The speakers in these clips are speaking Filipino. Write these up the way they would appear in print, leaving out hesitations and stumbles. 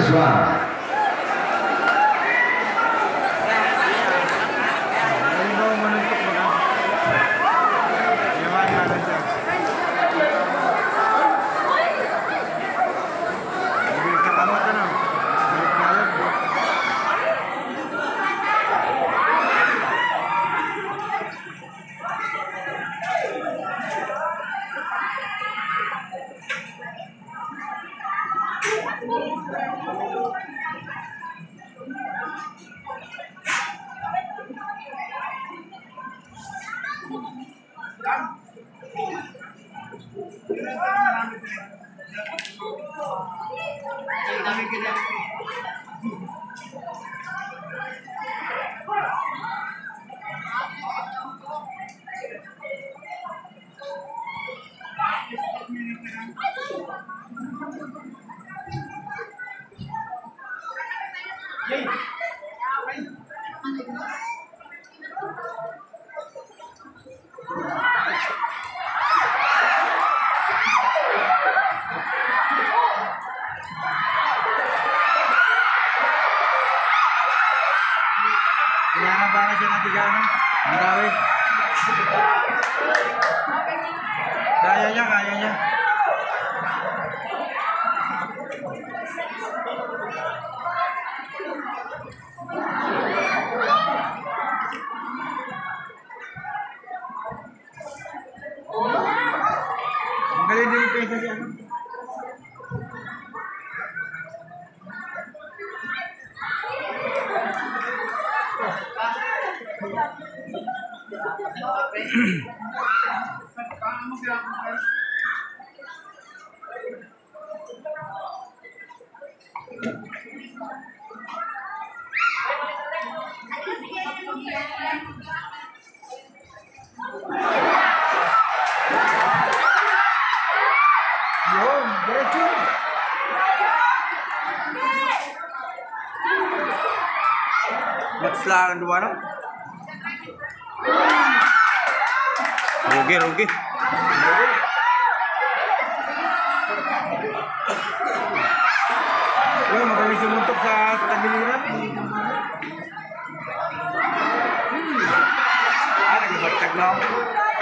first round. Para siya ng tigano. Marami. Kaya niya, kaya niya. Ang galing din yung pesa siya. Yun, diretso. Magslaan dua no? Rugi. Wala, magaling sumuntok sa tagiliran. Nagbatag na ako.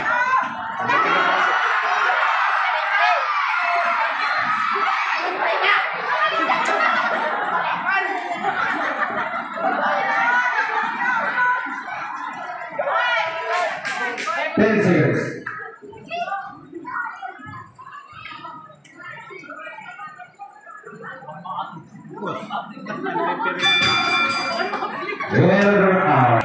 Ten seconds. Winner out.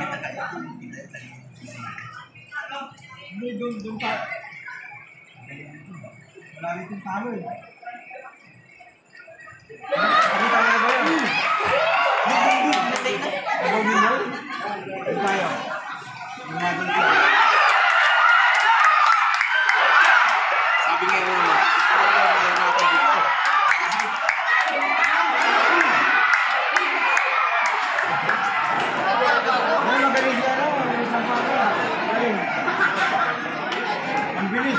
Doon pa. Wala rin talo eh. Ano tayo na ba yan? Tayo. Sabi nga yun na. Ang bilis.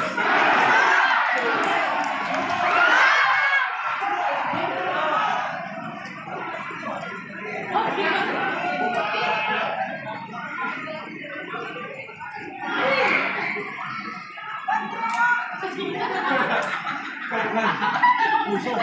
Puso.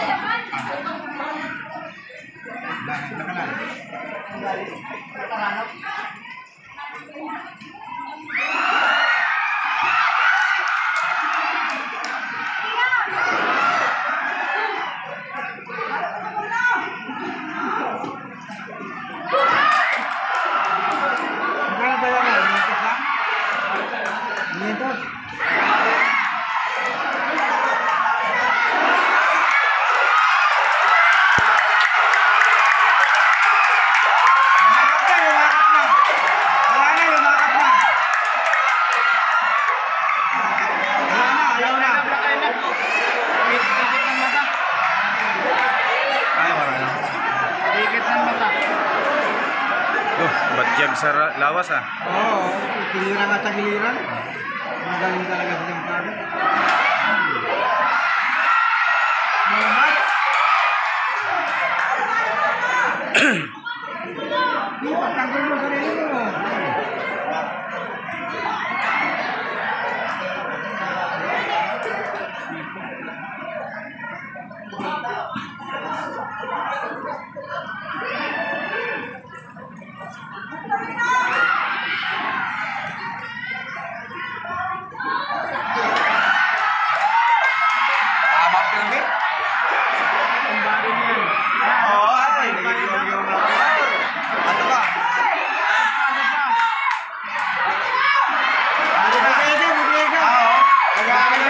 Batyag sa lawas ah. Oo, giliran at sa giliran. Magaling talaga sa templado. Mamat.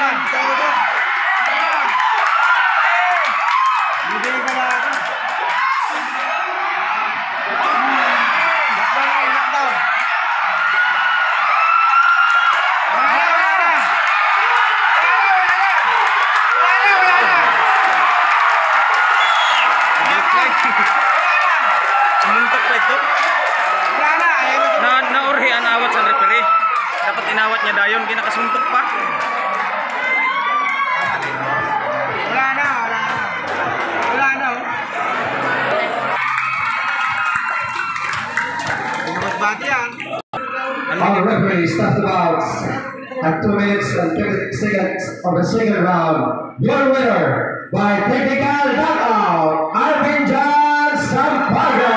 Hindi ka na. Lockdown. Sumuntok pa ito. Wala na. Naurhi ang awat sa referee. Dapat inawat niya dayon, kinakasuntok pa. Wala na. Wala na. Bumabati yan. Our referee starts the bouts at 2 minutes and 30 seconds of the second round. Your winner by technical knockout, Arvin John Sampaga.